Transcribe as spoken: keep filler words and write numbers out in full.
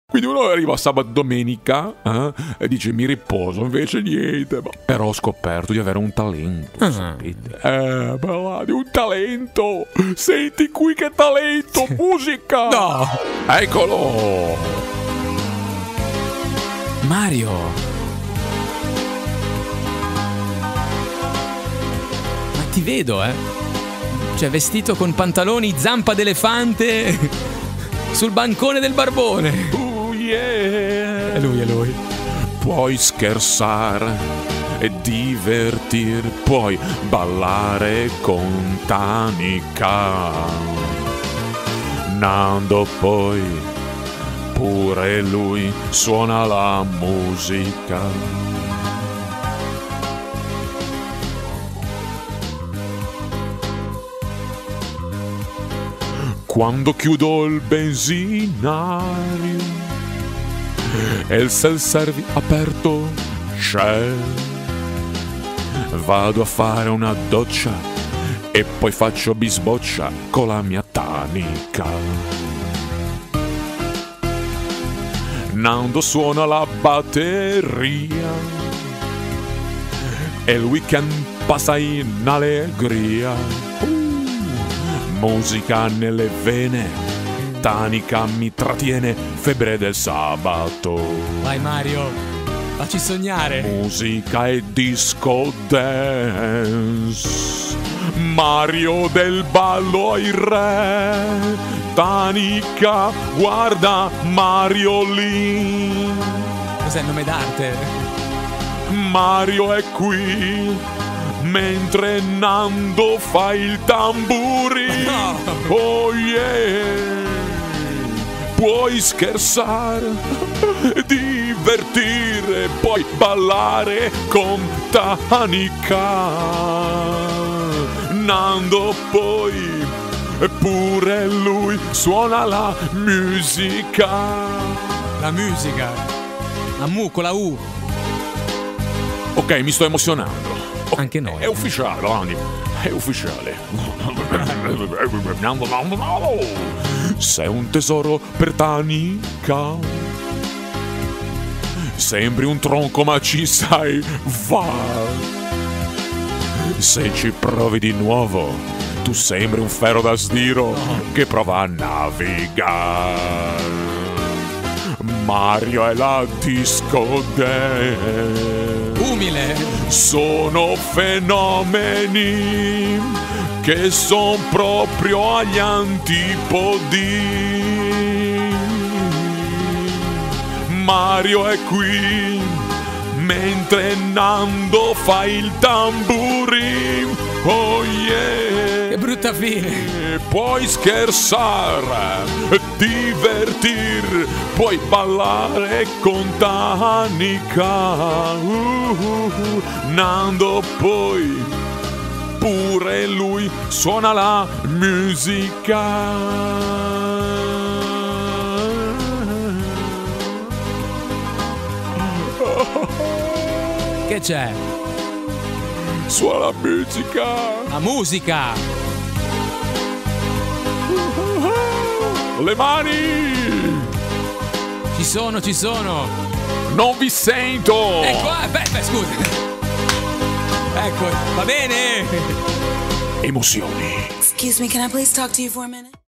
Quindi uno arriva sabato domenica eh, e dice mi riposo, invece niente. Ma... Però ho scoperto di avere un talento, uh-huh. sapete? Eh, bella, di un talento. Senti qui che talento, musica. No. Eccolo. Mario. Ma ti vedo, eh. Cioè, vestito con pantaloni zampa d'elefante sul bancone del barbone. Uh. Yeah. È lui, è lui. Puoi scherzare e divertir, puoi ballare con Tanica. Nando poi, pure lui suona la musica. Quando chiudo il benzinario e il self-service aperto c'è, vado a fare una doccia e poi faccio bisboccia con la mia Tanica. Nando suona la batteria e il weekend passa in allegria. uh, Musica nelle vene, Tanica mi trattiene, febbre del sabato. Vai Mario, facci sognare. Musica e disco dance, Mario del ballo ai re. Tanica, guarda Mario lì. Cos'è il nome d'arte? Mario è qui, mentre Nando fa il tamburi. No. Oh yeah. Puoi scherzare, divertire, puoi ballare con Tanica. Nando poi, pure lui suona la musica. La musica. La mu con la U. Ok, mi sto emozionando. Anche noi. È ufficiale, Andy. È ufficiale. Sei un tesoro per Tanica. Sembri un tronco ma ci sai va. Se ci provi di nuovo, tu sembri un ferro da sdiro che prova a navigare. Mario è la disco dance. Umile. Sono fenomeni che son proprio agli antipodi. Mario è qui, mentre Nando fa il tamburi. Oh yeah. Che brutta fine. Puoi scherzare, divertir, puoi ballare con Tanica. uh, uh, uh. Nando poi, pure lui suona la musica. Che c'è? Suona la musica. La musica. Le mani. Ci sono, ci sono. Non vi sento. Ecco, aspetta, scusa. Ecco, va bene. Emozioni. Excuse me, can I please talk to you for a minute?